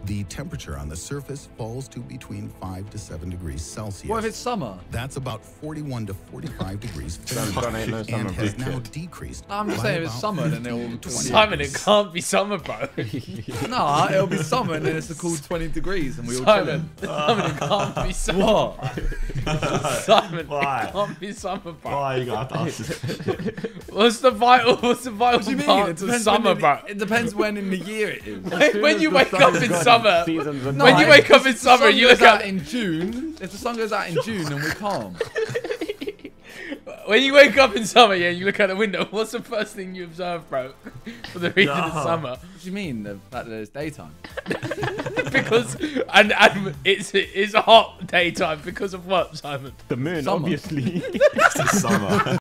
the temperature on the surface falls to between 5 to 7 degrees Celsius. What if it's summer? That's about 41 to 45 degrees Don't Fahrenheit, ain't no and summer, has big now kid. decreased. I'm just by saying if it's about summer, then 15 it'll to 20 Simon, it degrees. can't be summer, bro. No, it'll be summer and then it's a cool 20 degrees and we all Simon, chilling. Simon, it can't be summer. What? Simon, Why? it can't be summer, bro. Why you gotta ask this question? What's the vital What do you mean? part It to depends summer, when bro? it depends when in the year it is. When you wake up in summer, Seasons and when you times. wake up in If the summer, sun you goes look out at in June. If the sun goes out in June, then we're calm. when you wake up in summer, yeah, you look out the window. What's the first thing you observe, bro? For the reason of summer, What do you mean? The fact that it's daytime? because and it's a hot daytime because of what, Simon? The moon, Summer. obviously. It's the summer.